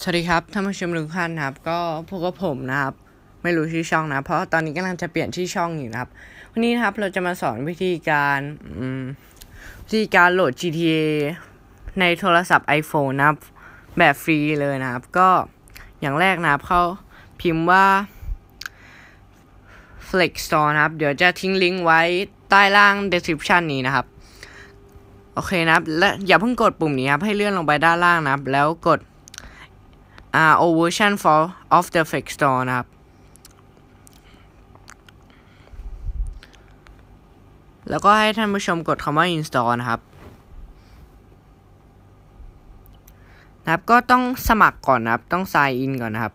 วัสดีครับท่านผู้ชมทุกท่านนะครับก็พวกกับผมนะครับไม่รู้ชื่อช่องนะเพราะตอนนี้กำลังจะเปลี่ยนชื่อช่องอยู่นะครับวันนี้นะครับเราจะมาสอนวิธีการโหลด GTA ในโทรศัพท์ iPhone นะครับแบบฟรีเลยนะครับก็อย่างแรกนะครับเขาพิมพ์ว่า Flex Store นะครับเดี๋ยวจะทิ้งลิงก์ไว้ใต้ล่าง description นี้นะครับโอเคนะครับและอย่าเพิ่งกดปุ่มนี้ครับให้เลื่อนลงไปด้านล่างนะครับแล้วกดversion for of the Flex Store นะครับแล้วก็ให้ท่านผู้ชมกดคำว่า install นะครับก็ต้องสมัครก่อนนะครับต้อง sign in ก่อนนะครับ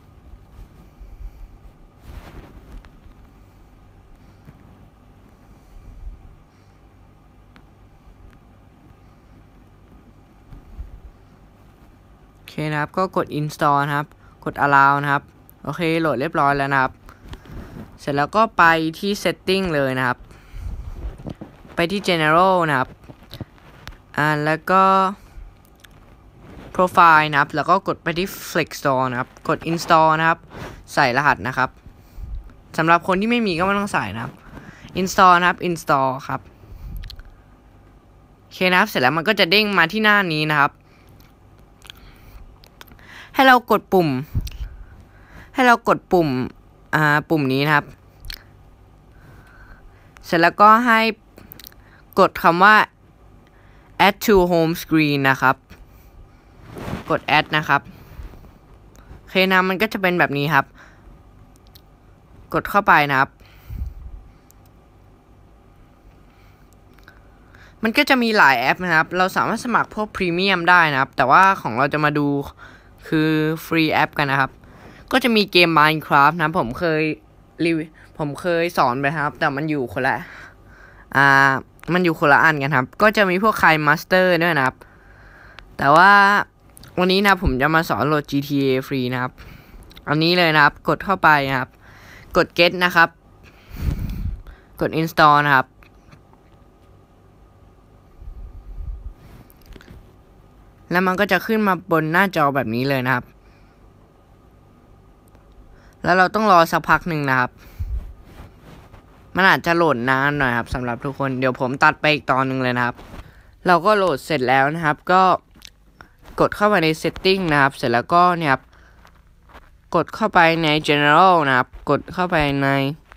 โอเคนะครับก็กด install นะครับกด allow นะครับโอเคโหลดเรียบร้อยแล้วนะครับเสร็จแล้วก็ไปที่ setting เลยนะครับไปที่ general นะครับแล้วก็ profile นะครับแล้วก็กดไปที่ Flex Store นะครับกด install นะครับใส่รหัสนะครับสำหรับคนที่ไม่มีก็ไม่ต้องใส่นะครับ install นะครับ install ครับโอเคนะครับเสร็จแล้วมันก็จะเด้งมาที่หน้านี้นะครับให้เรากดปุ่มปุ่มนี้นะครับเสร็จแล้วก็ให้กดคำว่า add to home screen นะครับกด add นะครับโอเคนะมันก็จะเป็นแบบนี้ครับกดเข้าไปนะครับมันก็จะมีหลายแอปนะครับเราสามารถสมัครพวกพรีเมียมได้นะครับแต่ว่าของเราจะมาดูคือฟรีแอปกันนะครับก็จะมีเกม Minecraft นะผมเคยสอนไปครับแต่มันอยู่คนละอันกันครับก็จะมีพวกคายมาสเตอร์ด้วยนะครับแต่ว่าวันนี้นะผมจะมาสอนโหลด GTA ฟรีนะครับอันนี้เลยนะครับกดเข้าไปนะครับกด get นะครับกด install นะครับแล้วมันก็จะขึ้นมาบนหน้าจอแบบนี้เลยนะครับแล้วเราต้องรอสักพักหนึ่งนะครับมันอาจจะโหลดนานหน่อยครับสำหรับทุกคนเดี๋ยวผมตัดไปอีกตอนหนึ่งเลยนะครับเราก็โหลดเสร็จแล้วนะครับก็กดเข้าไปใน setting นะครับเสร็จแล้วก็เนี่ยครับกดเข้าไปใน general นะครับกดเข้าไปใน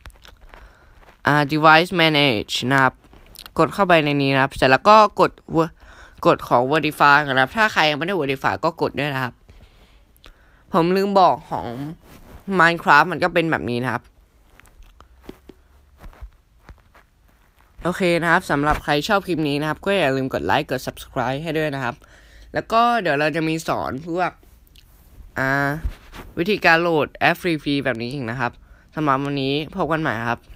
device manage นะครับกดเข้าไปในนี้นะครับเสร็จแล้วก็กดของ verify นะครับถ้าใครยังไม่ได้ verify ก็กดด้วยนะครับผมลืมบอกของ Minecraft มันก็เป็นแบบนี้นะครับโอเคนะครับสำหรับใครชอบคลิปนี้นะครับก็อย่าลืมกดไลค์กด subscribe ให้ด้วยนะครับแล้วก็เดี๋ยวเราจะมีสอนพวกวิธีการโหลดแอปฟรีๆแบบนี้อีกนะครับสำหรับวันนี้พบกันใหม่ครับ